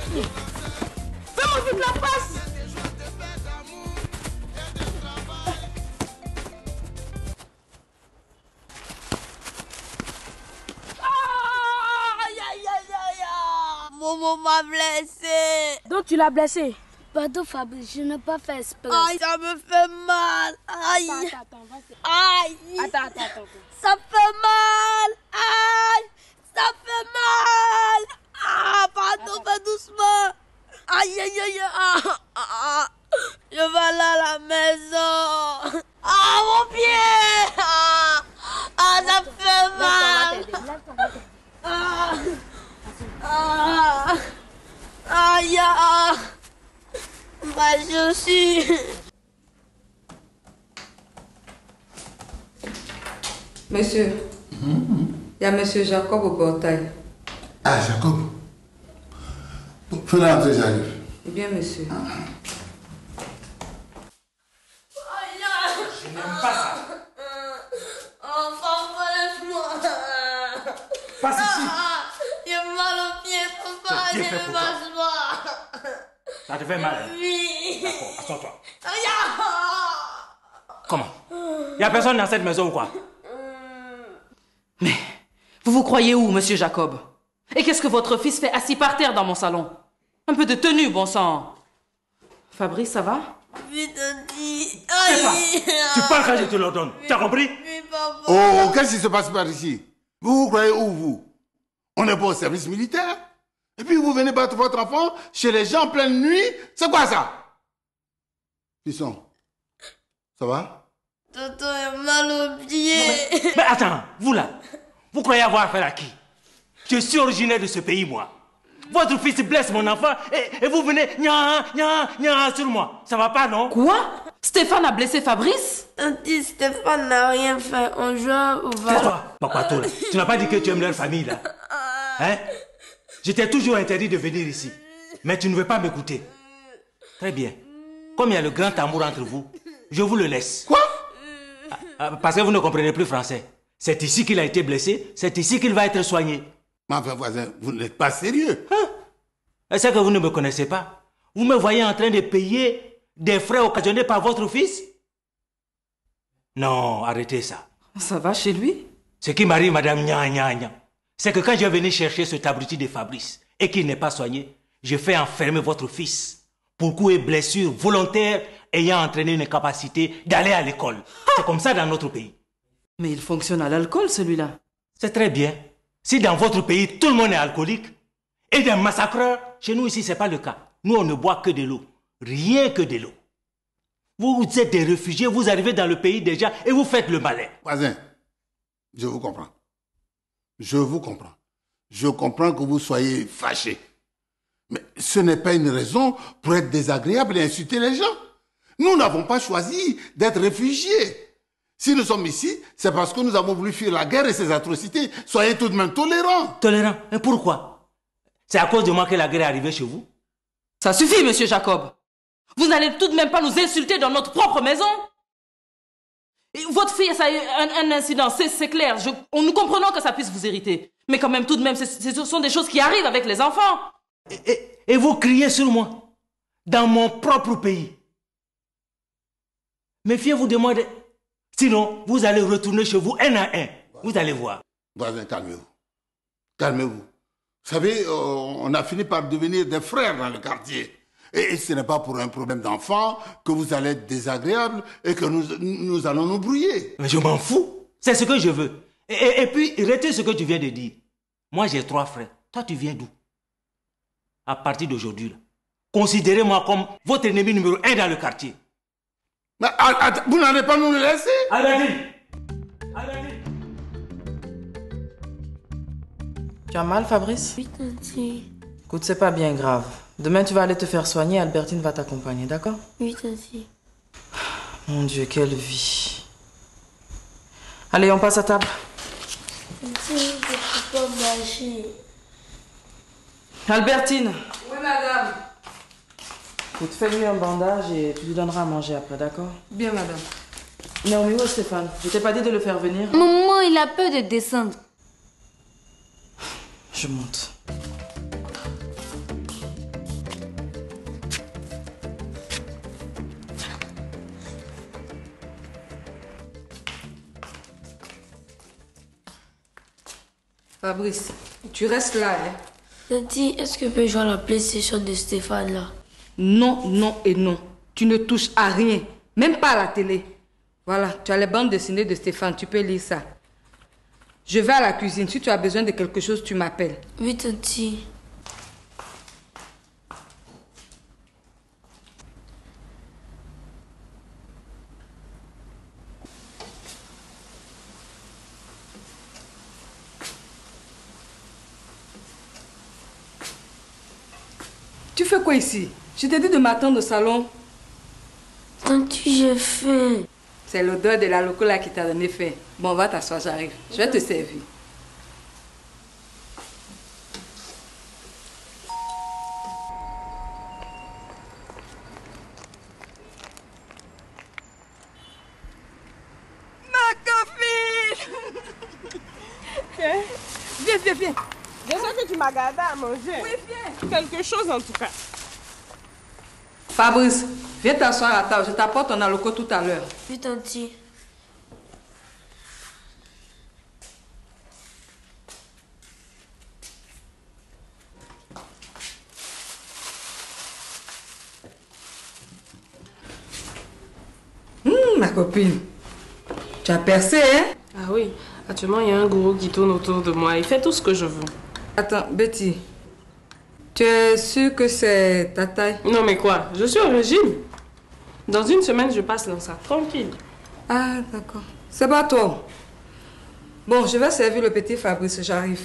Fais-moi vite la passe. Aïe, aïe, aïe, aïe. Momo m'a blessé. Donc tu l'as blessé? Pardon Fabrice, je n'ai pas fait exprès. Aïe, ça me fait mal. Aïe. Attends, vas-y. Aïe. Attends. Ça fait mal. Aïe. Ça fait mal. Ah, pardon, fais doucement. Aïe, aïe, aïe. Je vais aller à la maison. Ah, mon pied. Ça fait mal. Aïe. Ma chaussure. Monsieur, il y a monsieur Jacob au portail. Ah, Jacob. Fais-le entrer, j'arrive. Bien, monsieur. Je n'aime pas ça. Enfant, laisse-moi. Passe ici. J'ai mal au pied, papa. C'est bien fait Je pour ne toi. marche pas. Ça te fait mal. Oui. D'accord, assois-toi. Aïe. Comment? Il n'y a personne dans cette maison ou quoi? Mais vous vous croyez où, monsieur Jacob? Et qu'est-ce que votre fils fait assis par terre dans mon salon? Un peu de tenue, bon sang. Fabrice, ça va? Vite, dis. Stéphane, Aïe. tu parles quand je te l'ordonne. Tu as compris? Oui, papa. Oh, qu'est-ce qui se passe par ici? Vous vous croyez où, vous? On n'est pas au service militaire. Et puis vous venez battre votre enfant chez les gens en pleine nuit. C'est quoi ça? Fisson, ça va? Tonton a mal au pied. Mais attends, vous là, vous croyez avoir affaire à qui? Je suis originaire de ce pays, moi. Votre fils blesse mon enfant et vous venez nya sur moi. Ça va pas, non? Quoi? Stéphane a blessé Fabrice? Tante Stéphane n'a rien fait. On joue au C'est ballon. toi, Papato, là. Tu n'as pas dit que tu aimes leur famille, là. Hein? Je t'ai toujours interdit de venir ici. Mais tu ne veux pas m'écouter. Très bien. Comme il y a le grand amour entre vous, je vous le laisse. Quoi? Parce que vous ne comprenez plus français. C'est ici qu'il a été blessé, c'est ici qu'il va être soigné. Mais enfin, voisin, vous n'êtes pas sérieux. Hein? C'est que vous ne me connaissez pas. Vous me voyez en train de payer des frais occasionnés par votre fils? Non, arrêtez ça. Ça va chez lui? Ce qui m'arrive, madame Nya, c'est que quand je venais chercher cet abruti de Fabrice et qu'il n'est pas soigné, je fais enfermer votre fils pour coups et blessures volontaires ayant entraîné une incapacité d'aller à l'école. C'est comme ça dans notre pays. Mais il fonctionne à l'alcool, celui-là. C'est très bien. Si dans votre pays, tout le monde est alcoolique et des massacreurs, chez nous ici, ce n'est pas le cas. Nous, on ne boit que de l'eau. Rien que de l'eau. Vous êtes des réfugiés, vous arrivez dans le pays déjà et vous faites le malin. Voisin, je vous comprends. Je vous comprends. Je comprends que vous soyez fâché. Mais ce n'est pas une raison pour être désagréable et insulter les gens. Nous n'avons pas choisi d'être réfugiés. Si nous sommes ici, c'est parce que nous avons voulu fuir la guerre et ses atrocités. Soyez tout de même tolérants. Tolérant? Et pourquoi? C'est à cause de moi que la guerre est arrivée chez vous? Ça suffit, monsieur Jacob. Vous n'allez tout de même pas nous insulter dans notre propre maison? Et votre fille, ça a eu un incident, c'est clair. Nous comprenons que ça puisse vous irriter. Mais quand même, tout de même, ce sont des choses qui arrivent avec les enfants. Et vous criez sur moi, dans mon propre pays. Méfiez-vous de moi. Sinon, vous allez retourner chez vous un à un. Vous allez voir. Voisin, calmez-vous. Calmez-vous. Vous savez, on a fini par devenir des frères dans le quartier. Et ce n'est pas pour un problème d'enfant que vous allez être désagréable et que nous allons nous brouiller. Mais je m'en fous. C'est ce que je veux. Et puis, retire ce que tu viens de dire. Moi, j'ai 3 frères. Toi, tu viens d'où? À partir d'aujourd'hui, considérez-moi comme votre ennemi numéro 1 dans le quartier. Mais, vous n'allez pas nous le laisser? Allez-y. Tu as mal, Fabrice? Oui, tante. Écoute, c'est pas bien grave. Demain, tu vas aller te faire soigner. Albertine va t'accompagner, d'accord? Oui, tante. Mon Dieu, quelle vie. Allez, on passe à table. Tante, je ne peux pas marcher. Albertine, Oui, madame. écoute, fais-lui un bandage et tu lui donneras à manger après, d'accord? Bien, madame. Naomi, où est Stéphane? Je t'ai pas dit de le faire venir? Maman, il a peur de descendre. Je monte. Fabrice, tu restes là, hein? Tanti, est-ce que je peux jouer à la PlayStation de Stéphane là? Non, non et non. Tu ne touches à rien, même pas à la télé. Voilà, tu as les bandes dessinées de Stéphane, tu peux lire ça. Je vais à la cuisine. Si tu as besoin de quelque chose, tu m'appelles. Oui, Tanti. Tu fais quoi ici? Je t'ai dit de m'attendre au salon. Tanti, j'ai faim. C'est l'odeur de la loco là qui t'a donné faim. Bon, va t'asseoir, j'arrive. Je vais te servir. Viens, viens, viens. Je sais que tu m'as gardé à manger. Oui, viens. Quelque chose en tout cas. Fabrice, viens t'asseoir à table. Je t'apporte ton aloco tout à l'heure. Oui, Tanti. Ma copine. Tu as percé, hein? Ah oui, actuellement il y a un gourou qui tourne autour de moi. Il fait tout ce que je veux. Attends, Betty. Tu es sûre que c'est ta taille? Non mais quoi? Je suis au régime. Dans une semaine, je passe dans ça. Tranquille. Ah, d'accord. C'est pas toi. Bon, je vais servir le petit Fabrice, j'arrive.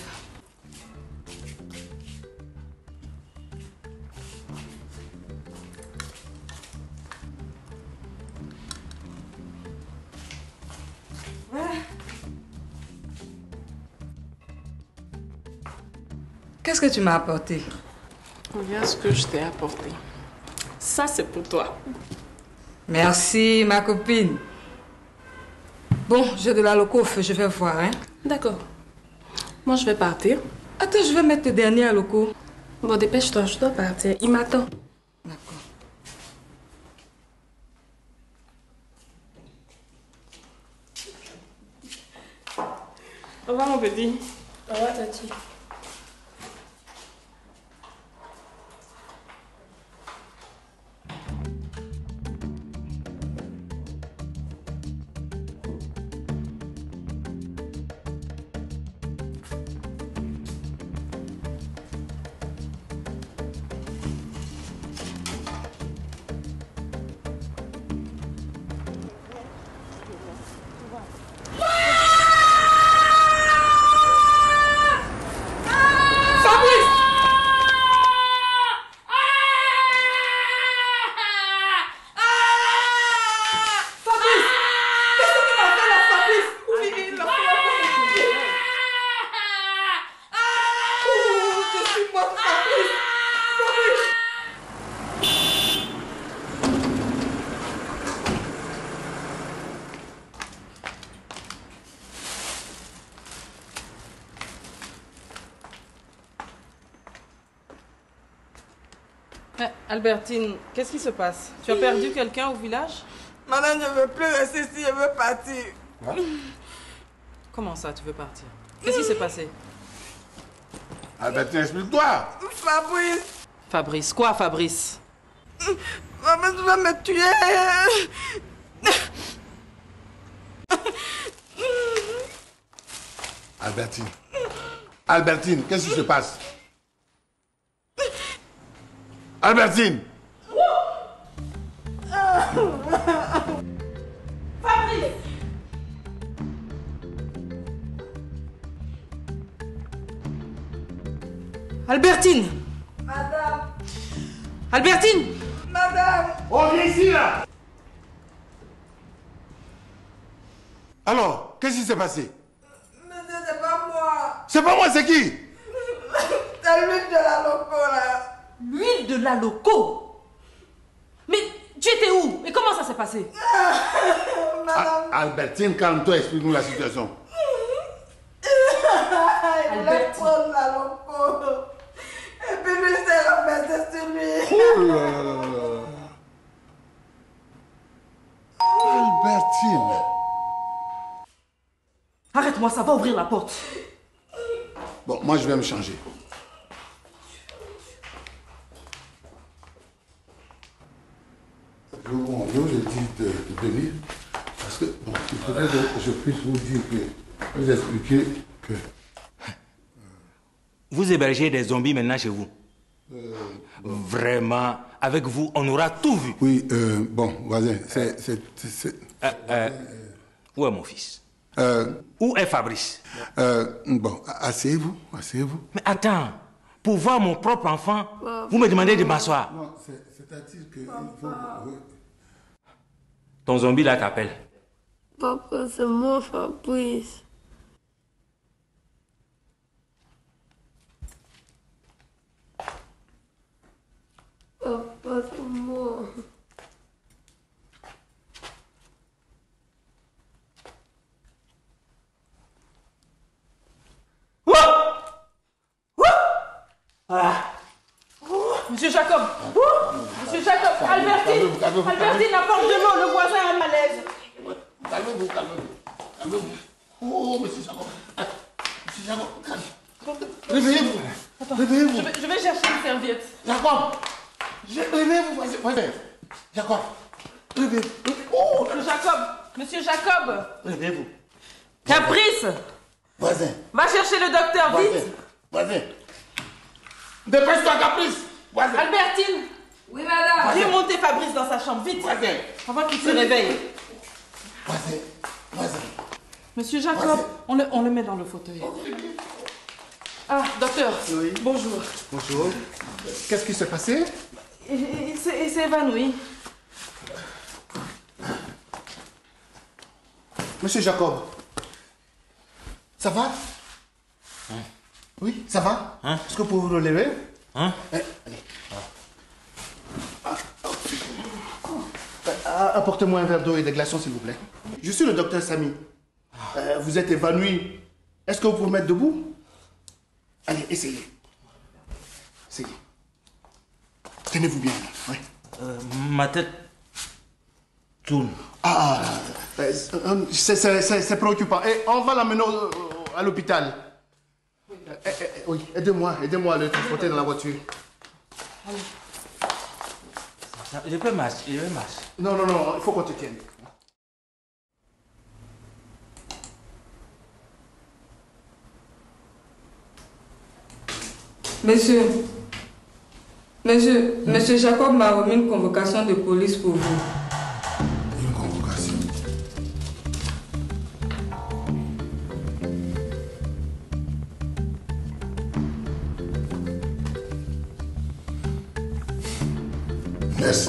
Qu'est-ce que tu m'as apporté? Regarde ce que je t'ai apporté. Ça, c'est pour toi. Merci, ma copine. Bon, j'ai de la loco au feu, je vais voir, hein. D'accord. Moi, je vais partir. Attends, je vais mettre le dernier à loco. Bon, dépêche-toi, je dois partir. Il m'attend. D'accord. Au revoir, mon petit. Au revoir, Tanti. Albertine, qu'est-ce qui se passe? Tu as perdu quelqu'un au village? Madame, je ne veux plus rester ici, je veux partir. Comment ça, tu veux partir? Qu'est-ce qui s'est passé? Albertine, explique-toi. Fabrice, Fabrice, quoi Fabrice? Fabrice va me tuer. Albertine. Albertine, qu'est-ce qui se passe? Albertine! Albertine! Madame, Albertine! madame. On vient ici, là! Alors, qu'est-ce qui s'est passé? Monsieur, c'est pas moi. C'est pas moi, c'est qui? C'est l'huile de la loco, là. L'huile de la loco! Mais tu étais où? Et comment ça s'est passé? Madame, Albertine, calme-toi, explique-nous la situation. il voulait prendre la loco. Et puis lui s'est renversé sur lui. Oh là là là là. Albertine. Arrête-moi, ça va ouvrir la porte. Bon, moi je vais me changer. Je vous ai dit de venir parce que bon, il faudrait que je puisse vous dire que vous expliquer que. Vous hébergez des zombies maintenant chez vous. Vraiment, avec vous, on aura tout vu. Oui, bon, voisin, où est mon fils? Où est Fabrice? Bon, asseyez-vous, asseyez-vous. Mais attends, pour voir mon propre enfant, vous me demandez de m'asseoir. Non, c'est-à-dire que... Ton zombie là t'appelle. Papa, c'est moi, Fabrice. Papa, c'est moi. Monsieur Jacob. Monsieur Jacob. Albertine. Albertine, apporte de l'eau. Le voisin a un malaise. Calmez-vous, calmez-vous. Calmez-vous. Oh, monsieur Jacob. Monsieur Jacob, calme. Réveillez-vous. Réveillez-vous. Je vais chercher une serviette. Jacob. Réveillez-vous, voisin. Jacob. Réveillez-vous. Oh, Monsieur Jacob. Monsieur Jacob. réveillez-vous. Caprice. Voisin. Va chercher le docteur, Voisin. vite. Voisin. Dépêche-toi, Caprice. Voisin. Albertine. Oui, madame. Viens monter Fabrice dans sa chambre, vite. Voisin. Avant qu'il se réveille. Voisin. Voisin. Monsieur Jacob, on le met dans le fauteuil. Ah, docteur. Oui. Bonjour. Bonjour. Qu'est-ce qui s'est passé? Il s'est évanoui. Monsieur Jacob, ça va? Oui, ça va? Est-ce que vous pouvez vous relever? Allez. Apportez-moi un verre d'eau et des glaçons, s'il vous plaît. Je suis le docteur Samy. Vous êtes évanoui. Est-ce que vous pouvez vous mettre debout? Allez, essayez. Essayez. Tenez-vous bien. Oui. Ma tête tourne. C'est préoccupant. Et on va l'amener à l'hôpital. Oui, aidez-moi à le transporter dans la voiture. Je peux marcher, Non, il faut qu'on te tienne. Monsieur Jacob m'a remis une convocation de police pour vous. Une convocation. Merci.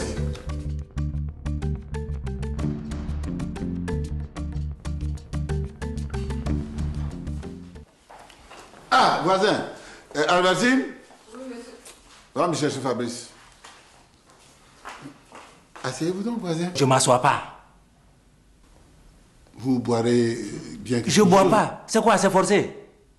Ah, voisin. Albertine? Oui, monsieur. Va me chercher Fabrice. Asseyez-vous donc, voisin. Je ne m'assois pas. Vous boirez bien quelque Je ne bois chose. pas. C'est quoi, c'est forcé?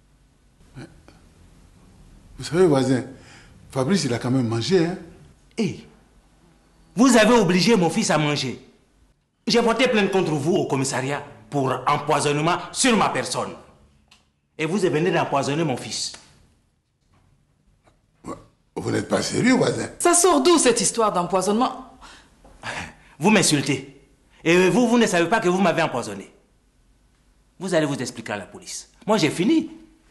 Vous savez, voisin, Fabrice, il a quand même mangé, hein? Hey, vous avez obligé mon fils à manger. J'ai porté plainte contre vous au commissariat pour empoisonnement sur ma personne. Et vous venez d'empoisonner mon fils. Vous n'êtes pas sérieux, voisin? Ça sort d'où cette histoire d'empoisonnement? Vous m'insultez. Et vous ne savez pas que vous m'avez empoisonné. Vous allez vous expliquer à la police. Moi, j'ai fini.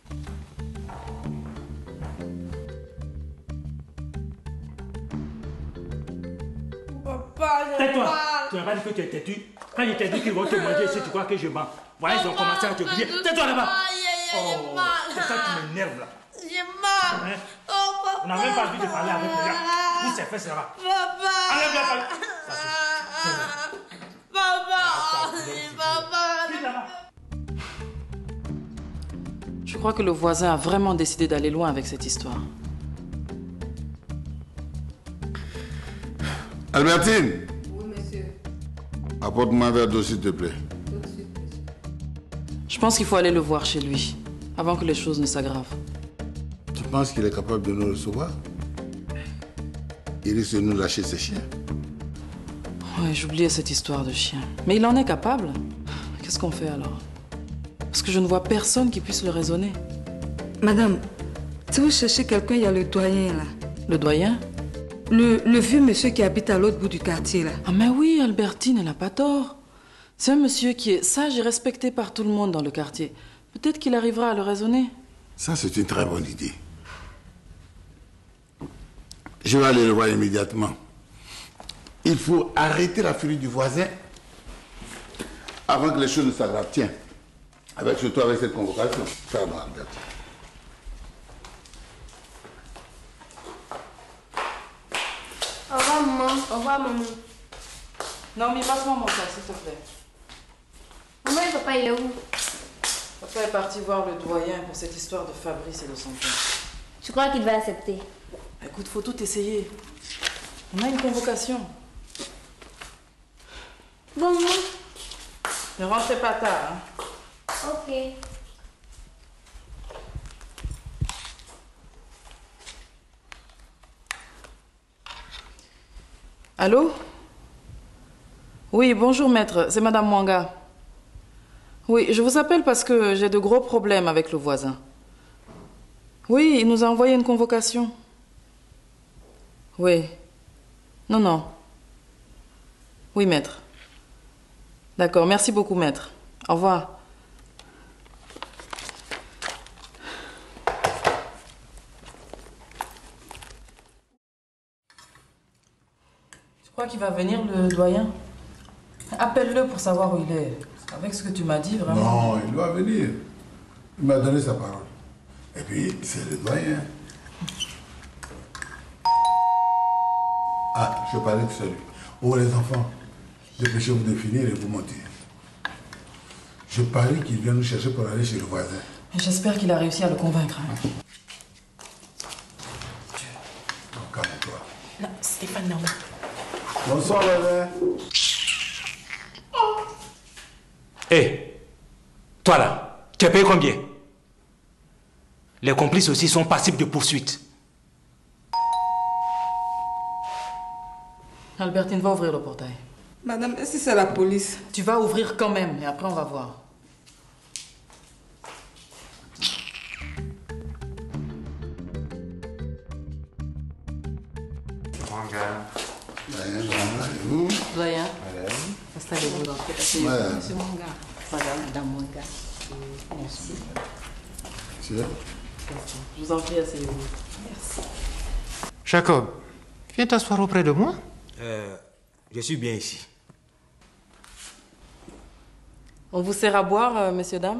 Papa, j'ai Tais-toi. mal. Tu n'as pas dit que tu étais têtu. Quand je t'ai dit qu'ils vont te manger ici, tu crois que je mens. Voilà, ils ont commencé à te griller. Tais-toi là-bas. J'ai mal. C'est ça qui m'énerve là. J'ai mal. Hein? Oh, papa. On n'a même pas envie de parler avec les gens. Vous, c'est fait, c'est là-bas. Papa. Enlève-la, parle. Ça Papa. Je crois que le voisin a vraiment décidé d'aller loin avec cette histoire. Albertine? Oui, monsieur. Apporte-moi un verre d'eau, s'il te plaît. Tout de suite, monsieur. Je pense qu'il faut aller le voir chez lui, avant que les choses ne s'aggravent. Tu penses qu'il est capable de nous recevoir? Il risque de nous lâcher ses chiens. Ouais, j'oubliais cette histoire de chien. Mais il en est capable. Qu'est-ce qu'on fait alors? Parce que je ne vois personne qui puisse le raisonner. Madame, si vous cherchez quelqu'un, il y a le doyen là. Le doyen? Le vieux monsieur qui habite à l'autre bout du quartier là. Ah mais oui, Albertine, elle n'a pas tort. C'est un monsieur qui est sage et respecté par tout le monde dans le quartier. Peut-être qu'il arrivera à le raisonner. Ça, c'est une très bonne idée. Je vais aller le voir immédiatement. Il faut arrêter la furie du voisin avant que les choses ne s'aggravent. Tiens, surtout avec cette convocation. Pardon, Albert. Au revoir, maman. Au revoir, maman. Non, mais passe-moi mon sac, s'il te plaît. Maman et papa, il est où? Papa est parti voir le doyen pour cette histoire de Fabrice et de son père. Tu crois qu'il va accepter? Écoute, faut tout essayer. On a une convocation. Bon, maman. Ne rentrez pas tard, hein. Ok. Allô? Oui, bonjour maître, c'est Madame Mwanga. Oui, je vous appelle parce que j'ai de gros problèmes avec le voisin. Oui, il nous a envoyé une convocation. Oui. Non, non. Oui, maître. D'accord, merci beaucoup, maître. Au revoir. Tu crois qu'il va venir, le doyen? Appelle-le pour savoir où il est. Avec ce que tu m'as dit, vraiment. Non, il doit venir. Il m'a donné sa parole. Et puis, c'est le doyen. Ah, je parlais de celui. Oh, les enfants, dépêchez-vous de finir et vous montez. Je parie qu'il vient nous chercher pour aller chez le voisin. J'espère qu'il a réussi à le convaincre. Hein. Donc, calme-toi. Non, Stéphane, non. Bonsoir, voisin. Hé, toi là, tu as payé combien? Les complices aussi sont passibles de poursuite. Albertine, va ouvrir le portail. Madame, est-ce que c'est la police? Tu vas ouvrir quand même, et après on va voir. Doyen, installez-vous dans Monsieur Mwanga. Madame Mwanga. Merci. Monsieur. Je vous en prie, asseyez-vous. Merci. Jacob, viens t'asseoir auprès de moi. Je suis bien ici. On vous sert à boire, messieurs, dames?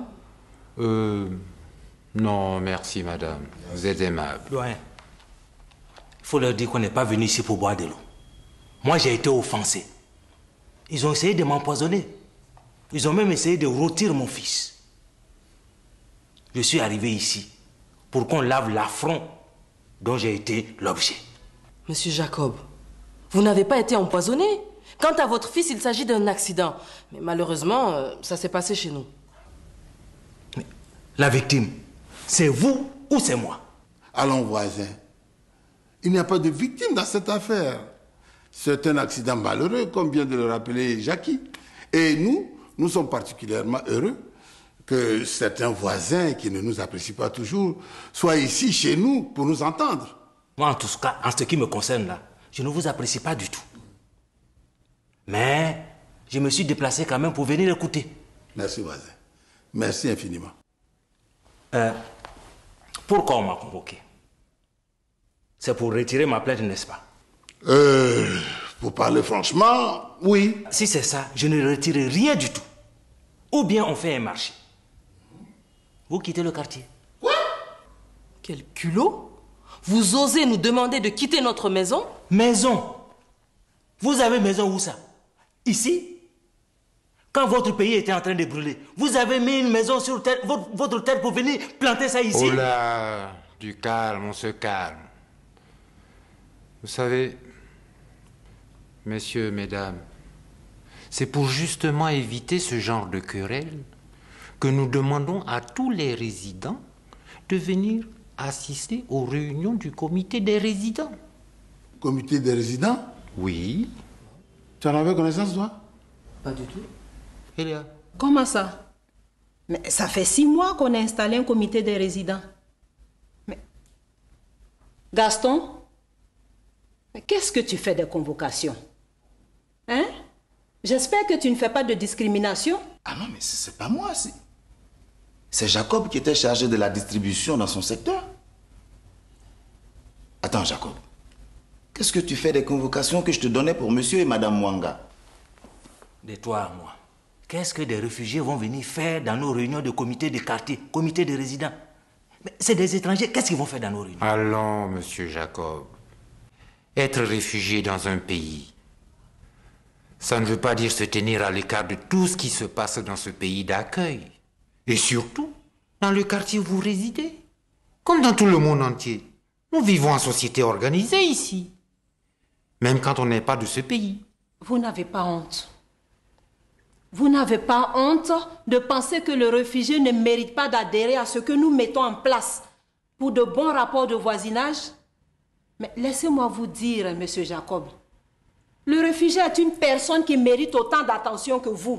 Non, merci, madame. Vous êtes aimable. Doyen, il faut leur dire qu'on n'est pas venu ici pour boire de l'eau. Moi, j'ai été offensé. Ils ont essayé de m'empoisonner. Ils ont même essayé de rôtir mon fils. Je suis arrivé ici pour qu'on lave l'affront dont j'ai été l'objet. Monsieur Jacob, vous n'avez pas été empoisonné. Quant à votre fils, il s'agit d'un accident. Mais malheureusement, ça s'est passé chez nous. Mais la victime, c'est vous ou c'est moi? Allons, voisin. Il n'y a pas de victime dans cette affaire. C'est un accident malheureux, comme vient de le rappeler Jackie. Et nous sommes particulièrement heureux que certains voisins qui ne nous apprécient pas toujours soient ici chez nous pour nous entendre. Moi, en tout cas, en ce qui me concerne là, je ne vous apprécie pas du tout. Mais je me suis déplacé quand même pour venir écouter. Merci, voisin. Merci infiniment. Pourquoi on m'a convoqué? C'est pour retirer ma plainte, n'est-ce pas? Pour parler franchement, oui. Si c'est ça, je ne retire rien du tout. Ou bien on fait un marché. Vous quittez le quartier. Quoi? Quel culot! Vous osez nous demander de quitter notre maison? Maison? Vous avez maison où ça? Ici? Quand votre pays était en train de brûler, vous avez mis une maison sur votre tête pour venir planter ça ici? Oh là, du calme, on se calme. Vous savez, messieurs, mesdames, c'est pour justement éviter ce genre de querelle que nous demandons à tous les résidents de venir assister aux réunions du comité des résidents. Comité des résidents? Oui. Tu en avais connaissance, toi? Pas du tout. Elia. Comment ça? Mais ça fait 6 mois qu'on a installé un comité des résidents. Gaston, qu'est-ce que tu fais des convocations? Hein? J'espère que tu ne fais pas de discrimination. Ah non, mais c'est pas moi. C'est Jacob qui était chargé de la distribution dans son secteur. Attends, Jacob. Qu'est-ce que tu fais des convocations que je te donnais pour monsieur et madame Mwanga? De toi à moi. Qu'est-ce que des réfugiés vont venir faire dans nos réunions de comité de quartier, comité de résidents? Mais c'est des étrangers, qu'est-ce qu'ils vont faire dans nos réunions? Allons, monsieur Jacob. Être réfugié dans un pays, ça ne veut pas dire se tenir à l'écart de tout ce qui se passe dans ce pays d'accueil. Et surtout, dans le quartier où vous résidez. Comme dans tout le monde entier. Nous vivons en société organisée ici. Même quand on n'est pas de ce pays. Vous n'avez pas honte. Vous n'avez pas honte de penser que le réfugié ne mérite pas d'adhérer à ce que nous mettons en place pour de bons rapports de voisinage? Mais laissez-moi vous dire, monsieur Jacob, le réfugié est une personne qui mérite autant d'attention que vous.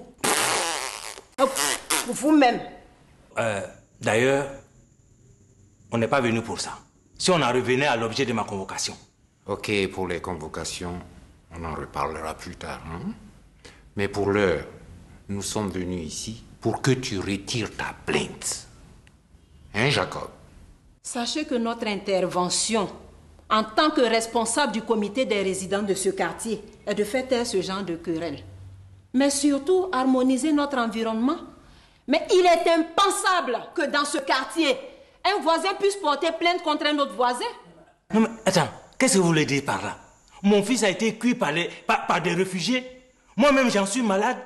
Vous-même. D'ailleurs, on n'est pas venu pour ça. Si on en revenait à l'objet de ma convocation. Ok, pour les convocations, on en reparlera plus tard. Hein? Mais pour l'heure, nous sommes venus ici pour que tu retires ta plainte. Hein, Jacob? Sachez que notre intervention, en tant que responsable du comité des résidents de ce quartier, est de faire taire ce genre de querelle. Mais surtout, harmoniser notre environnement. Mais il est impensable que dans ce quartier, un voisin puisse porter plainte contre un autre voisin. Non mais attends, qu'est-ce que vous voulez dire par là? Mon fils a été cuit par des réfugiés. Moi-même, j'en suis malade.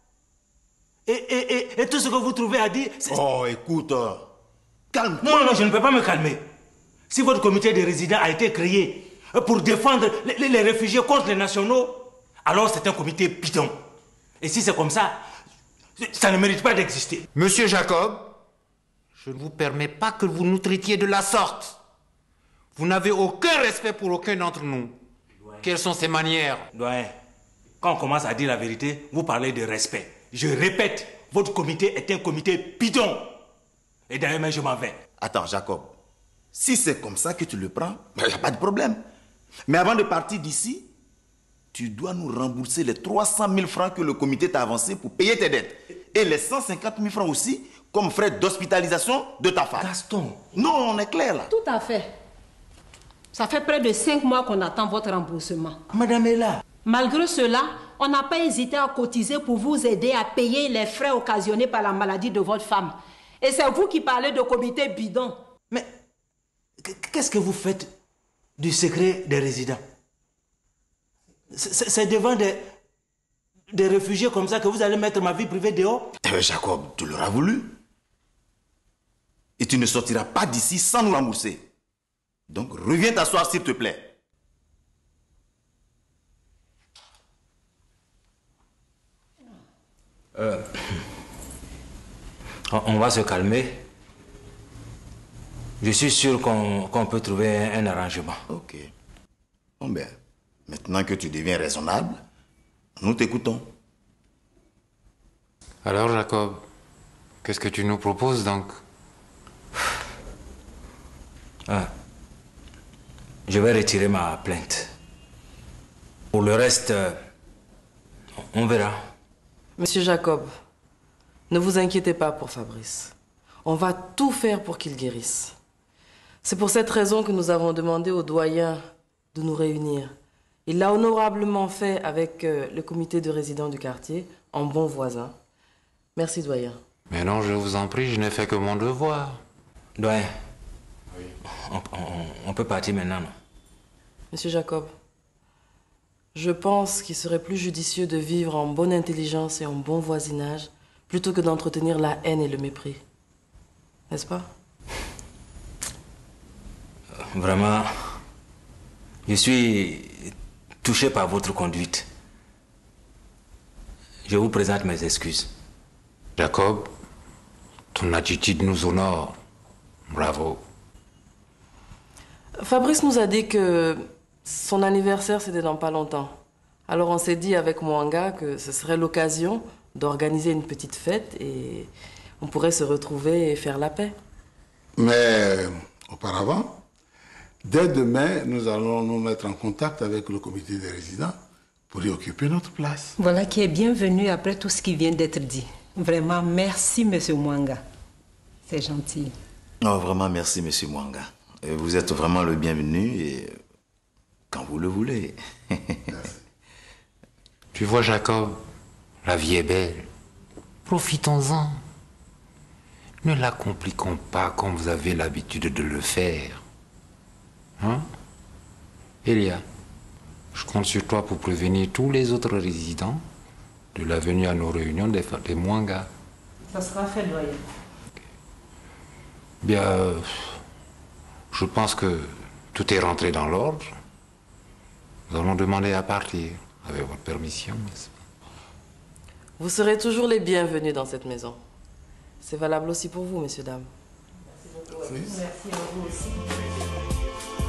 Et tout ce que vous trouvez à dire... Oh, écoute, calme. Non, je ne peux pas me calmer. Si votre comité de résidents a été créé pour défendre les réfugiés contre les nationaux, alors c'est un comité bidon. Et si c'est comme ça, ça ne mérite pas d'exister. Monsieur Jacob, je ne vous permets pas que vous nous traitiez de la sorte. Vous n'avez aucun respect pour aucun d'entre nous. Quelles sont ces manières? Doyen, quand on commence à dire la vérité, vous parlez de respect. Je répète, votre comité est un comité bidon. Et d'ailleurs, je m'en vais. Attends, Jacob. Si c'est comme ça que tu le prends, il n'y a pas de problème. Mais avant de partir d'ici, tu dois nous rembourser les 300 000 francs que le comité t'a avancé pour payer tes dettes. Et les 150 000 francs aussi, comme frais d'hospitalisation de ta femme. Gaston. Non, on est clair là. Tout à fait. Ça fait près de 5 mois qu'on attend votre remboursement. Madame est là. Malgré cela, on n'a pas hésité à cotiser pour vous aider à payer les frais occasionnés par la maladie de votre femme. Et c'est vous qui parlez de comité bidon. Mais qu'est-ce que vous faites du secret des résidents? C'est devant des réfugiés comme ça que vous allez mettre ma vie privée dehors? Jacob, tu l'auras voulu. Et tu ne sortiras pas d'ici sans nous rembourser. Donc reviens t'asseoir s'il te plaît. On va se calmer. Je suis sûr qu'on peut trouver un arrangement. Ok. Bon ben, maintenant que tu deviens raisonnable, nous t'écoutons. Alors, Jacob, qu'est-ce que tu nous proposes donc? Je vais retirer ma plainte. Pour le reste, on verra. Monsieur Jacob, ne vous inquiétez pas pour Fabrice. On va tout faire pour qu'il guérisse. C'est pour cette raison que nous avons demandé au doyen de nous réunir. Il l'a honorablement fait avec le comité de résidents du quartier, en bon voisin. Merci, doyen. Mais non, je vous en prie, je n'ai fait que mon devoir. Doyen, on peut partir maintenant, non? Monsieur Jacob, je pense qu'il serait plus judicieux de vivre en bonne intelligence et en bon voisinage plutôt que d'entretenir la haine et le mépris. N'est-ce pas? Vraiment, je suis touché par votre conduite. Je vous présente mes excuses. Jacob, ton attitude nous honore. Bravo. Fabrice nous a dit que son anniversaire, c'était dans pas longtemps. Alors on s'est dit avec Mwanga que ce serait l'occasion d'organiser une petite fête et on pourrait se retrouver et faire la paix. Mais auparavant, Dès demain, nous allons nous mettre en contact avec le comité des résidents pour y occuper notre place. Voilà qui est bienvenu après tout ce qui vient d'être dit. Vraiment, merci, monsieur Mwanga. C'est gentil. Oh, vraiment, merci, monsieur Mwanga. Vous êtes vraiment le bienvenu et quand vous le voulez. Tu vois, Jacob, la vie est belle. Profitons-en. Ne la compliquons pas comme vous avez l'habitude de le faire. Hein? Elia, je compte sur toi pour prévenir tous les autres résidents de la venue à nos réunions des Mwanga. Ça sera fait, doyen. Bien, je pense que tout est rentré dans l'ordre. Nous allons demander à partir, avec votre permission. Vous serez toujours les bienvenus dans cette maison. C'est valable aussi pour vous, messieurs, dames. Merci à vous aussi.